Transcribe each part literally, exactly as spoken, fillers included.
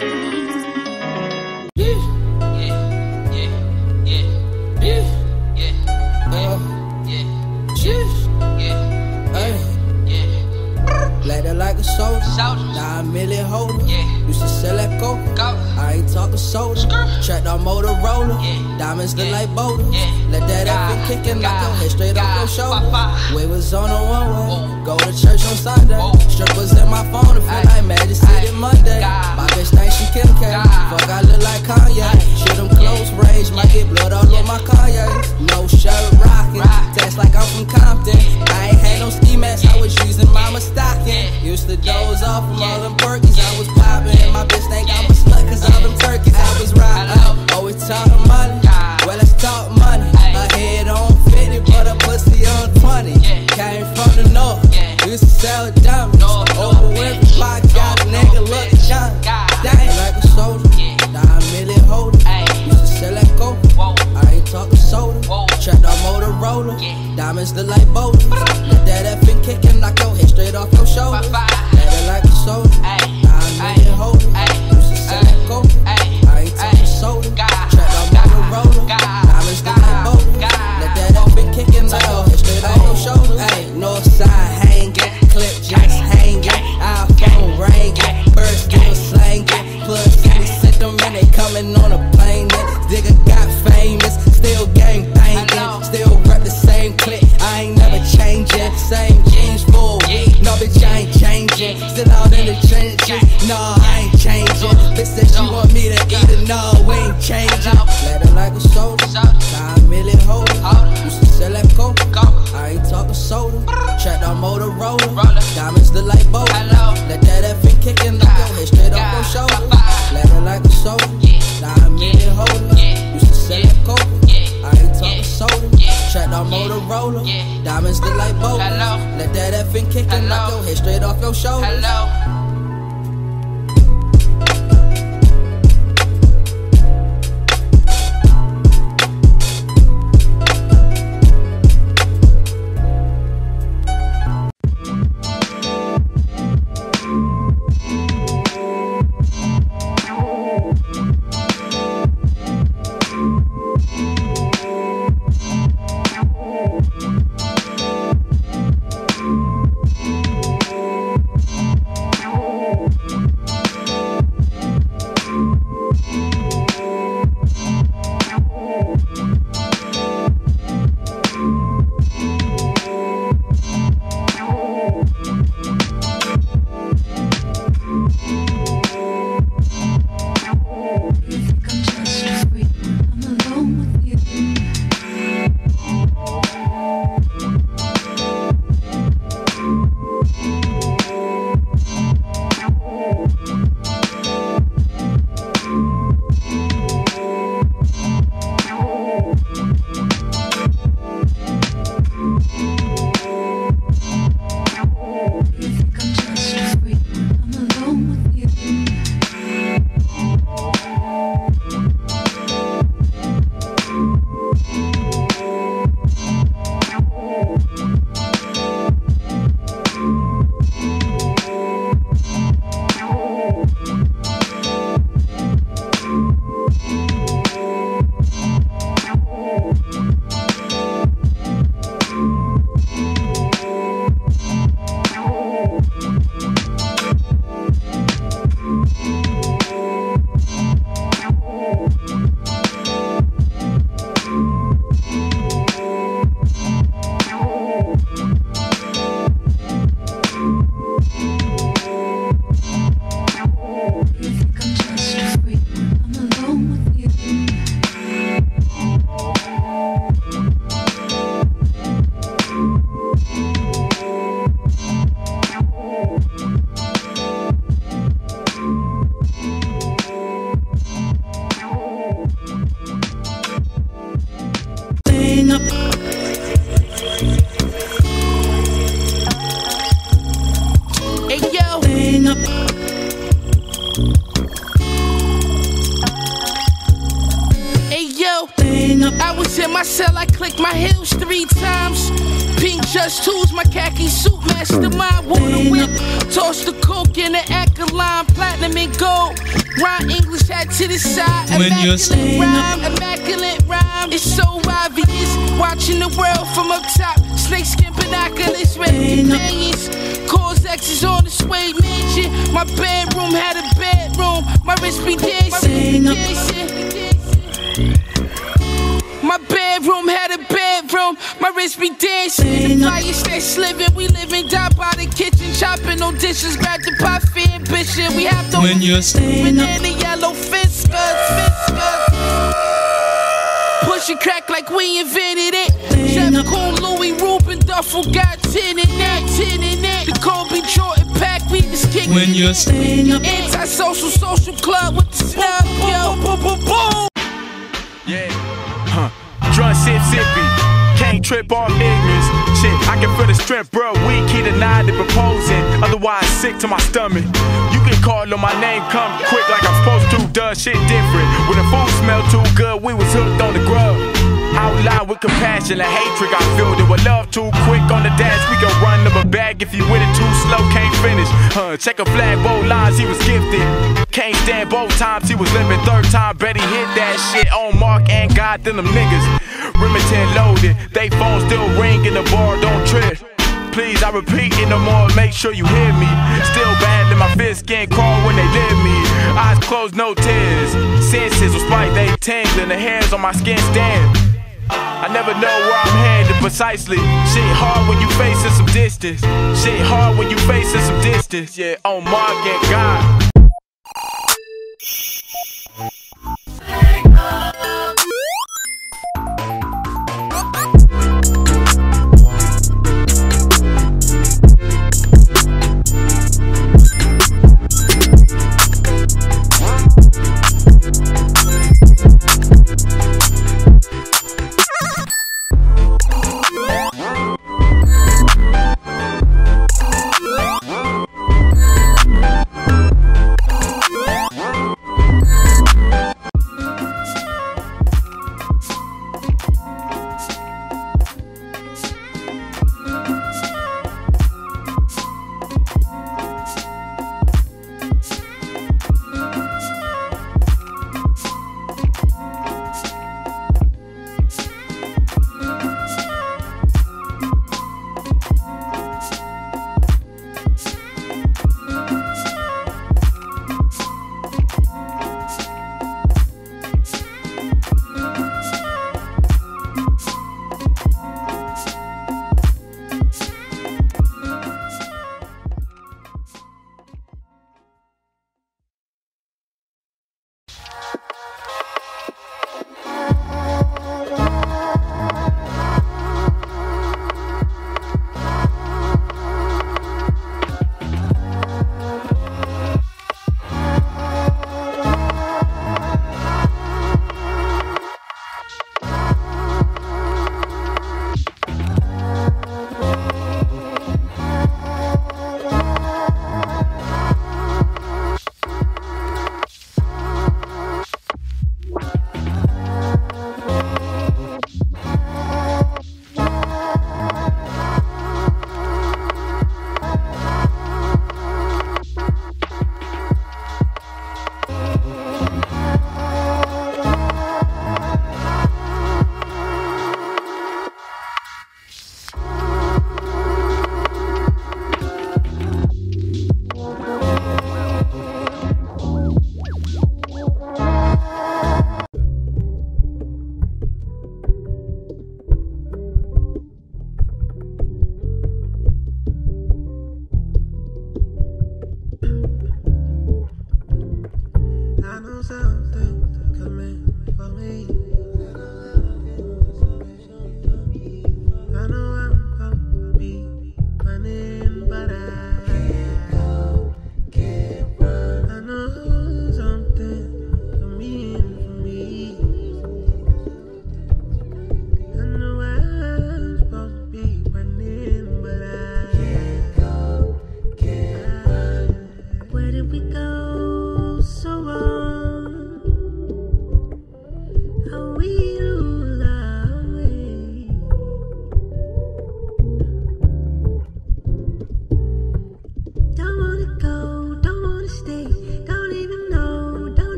Like a soldier, now I'm really holder. Yeah. Used to sell that coke, I ain't talking soda. Tracked on Motorola, yeah. Diamonds look yeah. like boulders. Yeah. Let that F be kicking, knock your head straight off your shoulder. We was on a one way, go to church on Sunday. Whoa. Strippers in my phone, to feel like Magic City Monday. My bitch think she Kim K, fuck I look like Kanye. Shoot them close range, might get blood all on my Kanye. No shirt rockin', text like I'm from Compton. I ain't had no ski mask, I was using mama stocking. Used to doze off from all them perkies I was poppin'. And my bitch think I'm a slut cause all them turkeys I was riding. Always talkin' money, well let's talk money. Her head on fifty but her pussy on twenty. Came from the north, used to sell diamonds. Over with the block, got a nigga lookin' young. Dang, like a soldier, now I'm really holding. Used to sell that coke, I ain't talking soda. Tracked on Motorola, diamonds look like boulders. Let that F and kickin', knock your head straight off your shoulders. Let it like a soldier, now I'm really holding. Used to sell that coke, I ain't talking soda. Tracked on Motorola, diamonds look like boulders. Let that F and kickin', knock your head straight off your shoulders. North side hanging, clip just hanging, iPhone ringing, birds still slanging. Plus city sent them and they coming on a plane. Digga got famous, still gang banging, still rep the same clip. I ain't never changing, same jeans for a week. No bitch, I ain't changing, still out in the trenches. No, I ain't changing. Bitch said she want me to eat it, no, we ain't changing. Let her like a soldier, now I'm really holding. Used to sell that coke, I ain't talking soda. Tracked on Motorola, diamonds look like boulders. Let that F and kickin', knock your head straight off your shoulders. Let her like a soldier, now I'm really holding. Used to sell that coke, I ain't talking soda. Tracked on Motorola, diamonds look like boulders. Let that F and kickin', knock your head straight off your shoulders. I was in my cell, I clicked my heels three times. Pink Just Tools, my khaki suit, mastermind, water whip. Toss the coke in the Alkaline, platinum and gold. Ron English hat to the side. When you're staying rhyme, immaculate rhyme. It's so obvious. Watching the world from up top. Snakeskin binoculars, red companions. Cause X is on the suede mansion. My bedroom had a bedroom. My wrist be dancing. My bedroom had a bedroom. My wrist be dancing. The fire that's living. We living down by the kitchen. Chopping no dishes. Grab the pot for ambition. We have to when you're staying up. In the yellow fist skirts, fist skirts. Push and crack like we invented it. Chef Cool, Louis, Ruben, Duffel got ten in that, ten in that. The Kobe Jordan pack, we just kicking when you're staying up. Anti-social, social club with the snub, yo. Boom, boom, boom. Yeah, huh. Drunk, sip, sippy. Can't trip off ignorance. Shit, I can feel the strength, bro. Weak, he denied the proposing. Otherwise, sick to my stomach. You can call on my name, come quick like I'm supposed to. Does shit different. When the food smelled too good, we was hooked on the grub. Out loud with compassion and hatred, I filled it with love too quick on the dash. We can run up a bag if you with it too slow, can't finish. Huh, check a flag, both lines, he was gifted. Can't stand both times, he was living. Third time, bet he hit that shit on Mark and God, then them niggas. Remington loaded, they phone still ringing, the bar don't trip. Please, I repeat it no more, make sure you hear me. Still battling my fist, can't crawl when they live me. Eyes closed, no tears. Senses will spike, they tingling, the hairs on my skin stand. I never know where I'm headed precisely. Shit hard when you facing some distance. Shit hard when you facing some distance. Yeah, on Mark and God.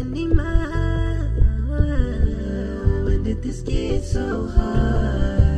agony mine. When did this get so hard?